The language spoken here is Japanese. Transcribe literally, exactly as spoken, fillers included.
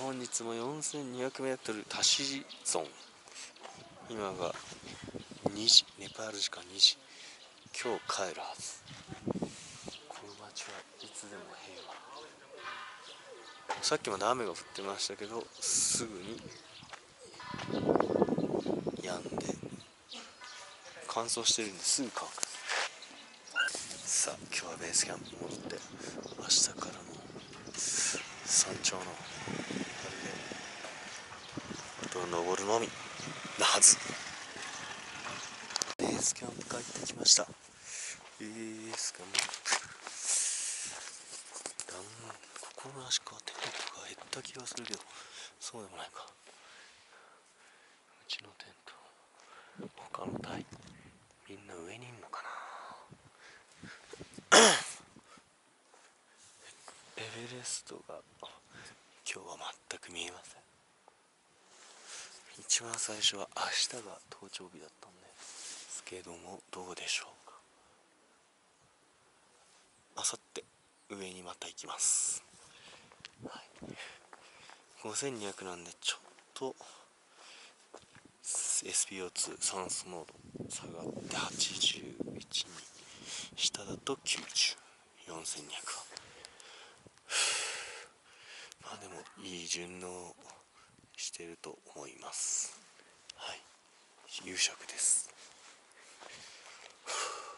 本日も よんせんにひゃくメートル タシゾン、今がにじ、ネパール時間にじ。今日帰るはず。この街はいつでも平和。さっきまで雨が降ってましたけど、すぐに止んで乾燥してるんですぐ乾く。さあ今日はベースキャンプ戻って、明日からの山頂のあと登るのみなはず。ベースキャンプ帰ってきました。ベースキャンプだんここの足かテントが減った気がするけど、そうでもないか。うちのテント、他の隊みんな上にいんのかな。エベレストが今日は全く見えません。一番最初は明日が登頂日だったんですけども、どうでしょうか。あさって上にまた行きます、はい、ごせんにひゃくなんでちょっと エスピーオーツー 酸素濃度下がってはちじゅういちに、下だときゅうじゅう、よんせんにひゃくはまあでもいい順応してると思います。はい、夕食です。